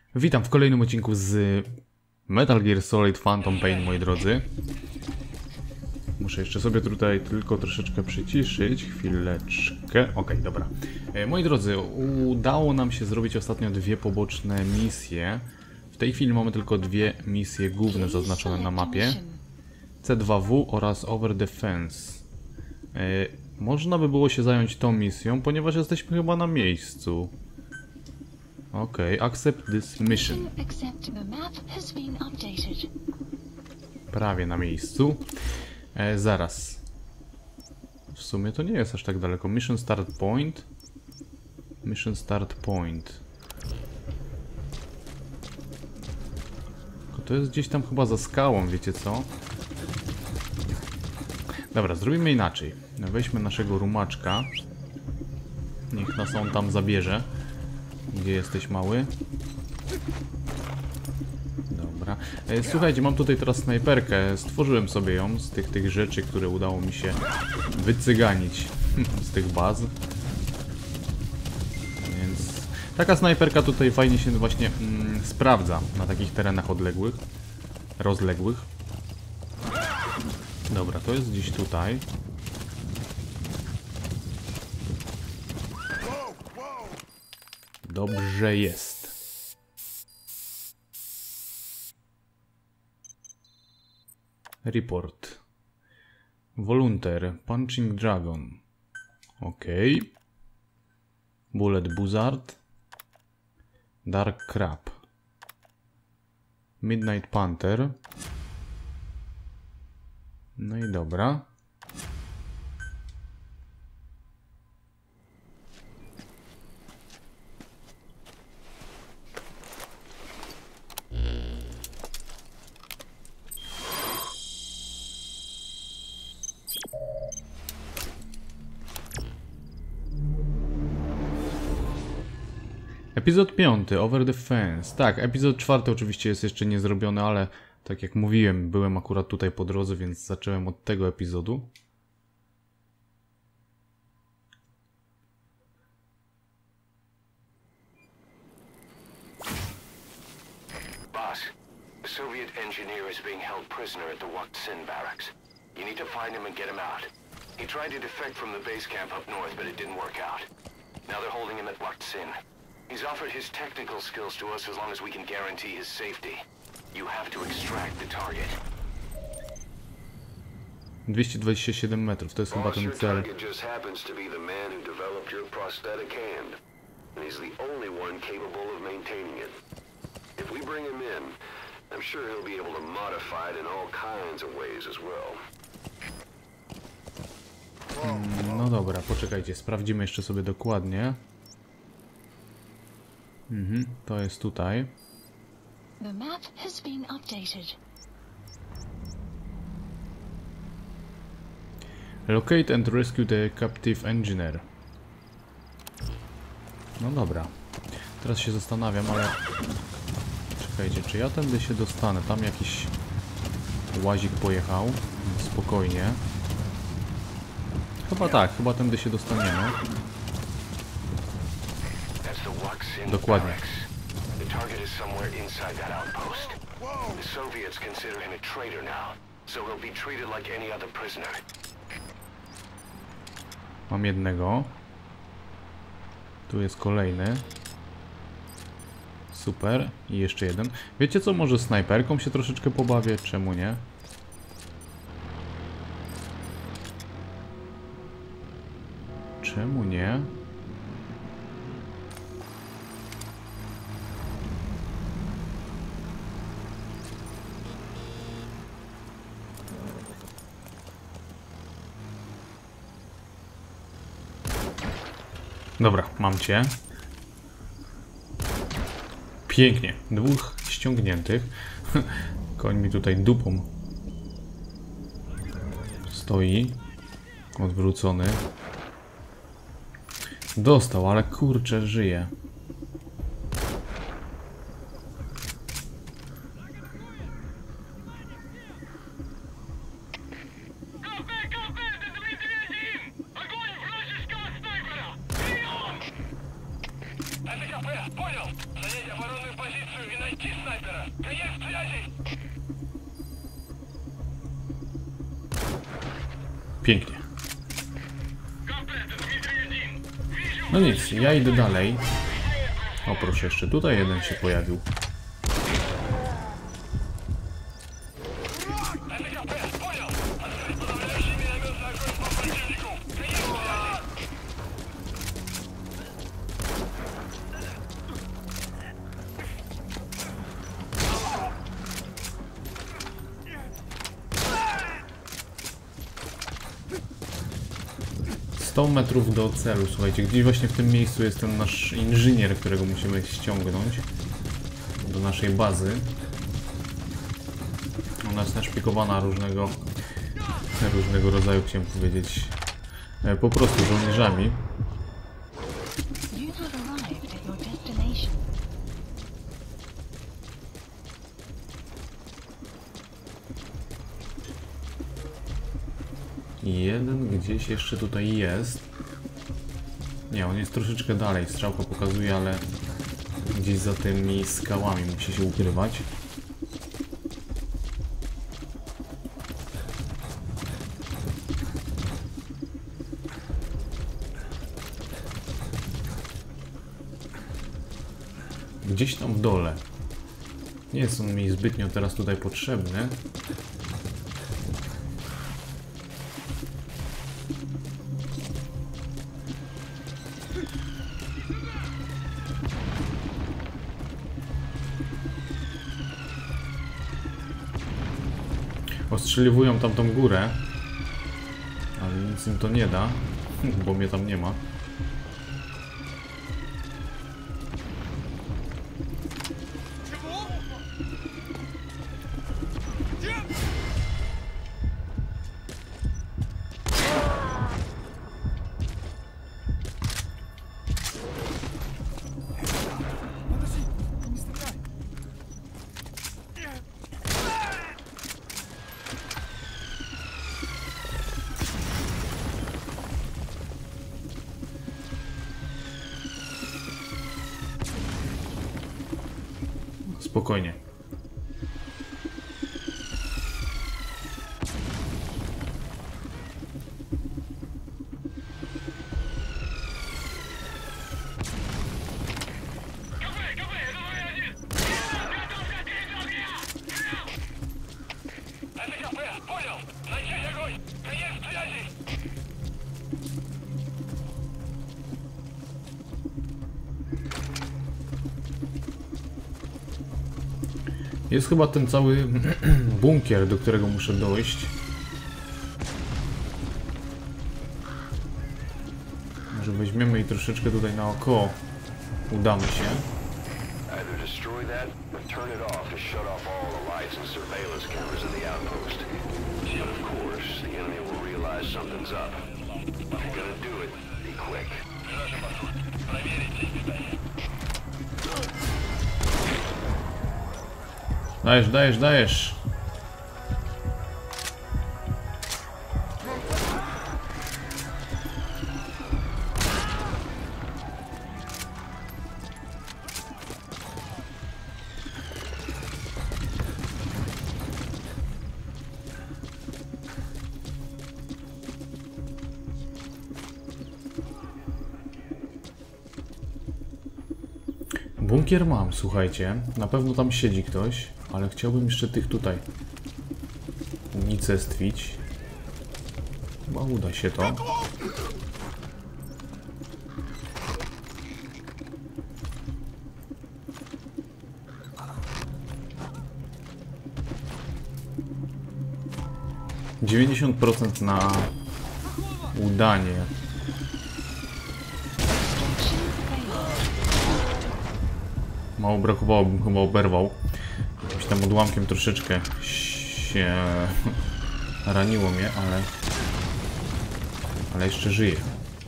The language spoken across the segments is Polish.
Witam w kolejnym odcinku z Metal Gear Solid Phantom Pain, moi drodzy. Muszę jeszcze sobie tutaj tylko troszeczkę przyciszyć, chwileczkę. Okej, dobra. Moi drodzy, udało nam się zrobić ostatnio dwie poboczne misje. W tej chwili mamy tylko dwie misje główne zaznaczone na mapie. C2W oraz Over the Fence. Można by było się zająć tą misją, ponieważ jesteśmy chyba na miejscu. Okej, accept this mission. Prawie na miejscu. Zaraz. W sumie to nie jest aż tak daleko. Mission start point. Mission start point. To jest gdzieś tam chyba za skałą, wiecie co? Dobra, zrobimy inaczej. Weźmy naszego rumaczka. Niech nas on tam zabierze. Gdzie jesteś, mały? Dobra. Słuchajcie, mam tutaj teraz snajperkę. Stworzyłem sobie ją z tych rzeczy, które udało mi się wycyganić z tych baz. Więc taka snajperka tutaj fajnie się właśnie sprawdza na takich terenach odległych, rozległych. Dobra, to jest gdzieś tutaj. Dobrze jest. Report. Volunteer. Punching Dragon. Ok. Bullet Buzzard. Dark Crab. Midnight Panther. No i dobra. Epizod 5, Over the Fence. Tak, epizod 4 oczywiście jest jeszcze nie zrobiony, ale tak jak mówiłem, byłem akurat tutaj po drodze, więc zacząłem od tego epizodu. Boss, the Soviet engineer is being held prisoner at the Waksin barracks. You need to find him and get him out. He tried to defect from the base camp up north, but it didn't work out. Now they're holding him at Waksin. He's offered his technical skills to us as long as we can guarantee his safety. You have to extract the target. 227 metrów, to jest chyba ten cel. Target just happens to be the man who developed your prosthetic hand. And he's the only one capable of maintaining it. If we bring him in, I'm sure he'll be able to modify it in all kinds of ways as well. No dobra, poczekajcie, sprawdzimy jeszcze sobie dokładnie. To jest tutaj. The map has been updated. Locate and rescue the captive engineer. No dobra. Teraz się zastanawiam, ale... Czekajcie, czy ja tędy się dostanę? Tam jakiś łazik pojechał. Spokojnie. Chyba tak, chyba tędy się dostaniemy. Dokładnie. The target is somewhere inside that outpost. The Soviets consider him a traitor now, so he'll be treated like any other prisoner. Mam jednego. Tu jest kolejny. Super. I jeszcze jeden. Wiecie co, może snajperką się troszeczkę pobawię? Czemu nie? Czemu nie? Dobra, mam cię. Pięknie. Dwóch ściągniętych. Koń mi tutaj dupą stoi. Odwrócony. Dostał, ale kurczę, żyje. Это КП, понял? Занять оборонную позицию Pięknie. No nic, ja idę dalej. O proszę, jeszcze tutaj jeden się pojawił. Sto metrów do celu, słuchajcie, gdzieś właśnie w tym miejscu jest ten nasz inżynier, którego musimy ściągnąć do naszej bazy. Ona jest naszpikowana różnego rodzaju, chciałem powiedzieć, po prostu żołnierzami. You have arrived at your destination. Jeden gdzieś jeszcze tutaj jest. Nie, on jest troszeczkę dalej. Strzałka pokazuje, ale gdzieś za tymi skałami musi się ukrywać. Gdzieś tam w dole. Nie jest on mi zbytnio teraz tutaj potrzebny. Ostrzeliwują tamtą górę, ale nic im to nie da, bo mnie tam nie ma. Spokojnie. Jest chyba ten cały bunkier, do którego muszę dojść. Może weźmiemy i troszeczkę tutaj naokoło udamy się. Either destroy that or turn it off to shut off all the lights and surveillance cameras in the outpost. But of course, the enemy will realize something's up. If you're gonna do it, be quick. Dajesz, dajesz, dajesz. Bunkier mam, słuchajcie. Na pewno tam siedzi ktoś, ale chciałbym jeszcze tych tutaj unicestwić. Chyba uda się to. %90 na udanie. Mało brakowało, bym chyba oberwał. Jakimś tam odłamkiem troszeczkę się raniło mnie, ale jeszcze żyję.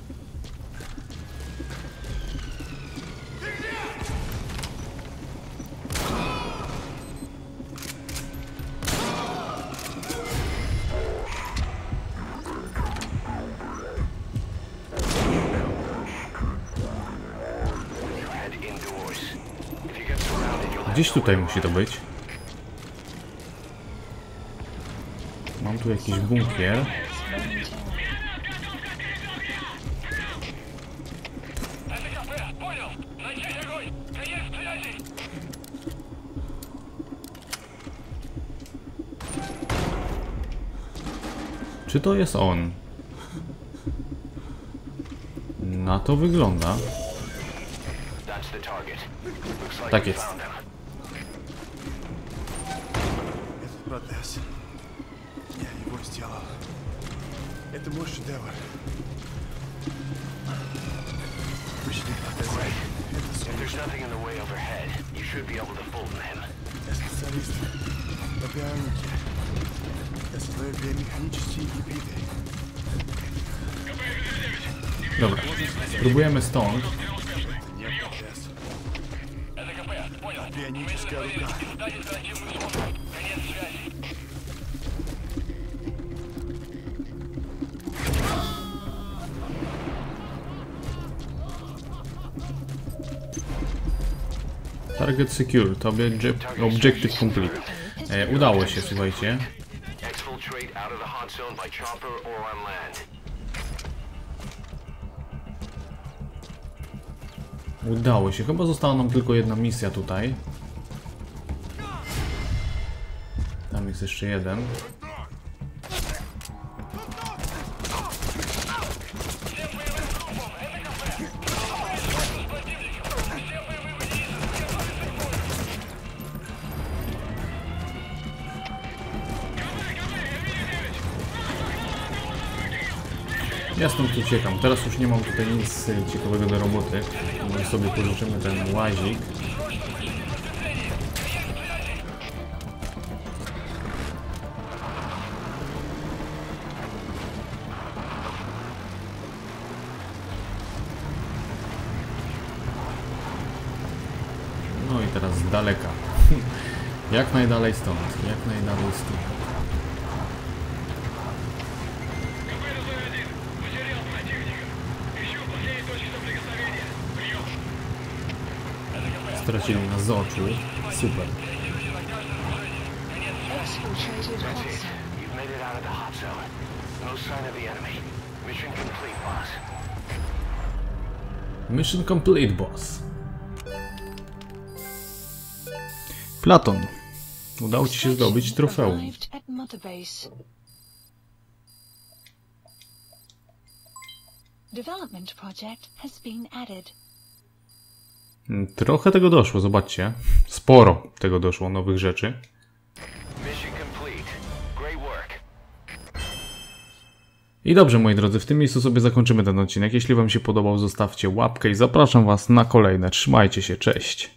Gdzieś tutaj musi to być. Mam tu jakiś bunkier. Czy to jest on? Na to wygląda. Tak jest. Этот протез. Я его сделал. Это мой шедевр. Обычный протез. Это If there's nothing in the way overhead, you should be able to fold him. Я специалист по бионике. Я создаю биомеханические гибриды. Dobra, spróbujemy stąd. Не протез. Бионическая рука. Target secured, objective complete. Udało się, słuchajcie. Exfiltrate out of the hot zone by chopper or on land. Udało się. Chyba została nam tylko jedna misja tutaj. Tam jest jeszcze jeden. Ja stąd uciekam. Teraz już nie mam tutaj nic ciekawego do roboty. Może sobie pożyczymy ten łazik. No i teraz z daleka. Jak najdalej stąd. Jak najdalej stąd. Stracili nas z oczu. Super. Exfiltrated hot zone. You've made it out of the hot zone. No sign of the enemy. Mission complete, boss. Mission complete, boss. Platon. Udało ci się zdobyć trofeum. Arrived at Mother Base. Development project has been added. Trochę tego doszło, zobaczcie. Sporo tego doszło, nowych rzeczy. Mission complete. Great work. I dobrze, moi drodzy, w tym miejscu sobie zakończymy ten odcinek. Jeśli wam się podobał, zostawcie łapkę i zapraszam was na kolejne. Trzymajcie się, cześć.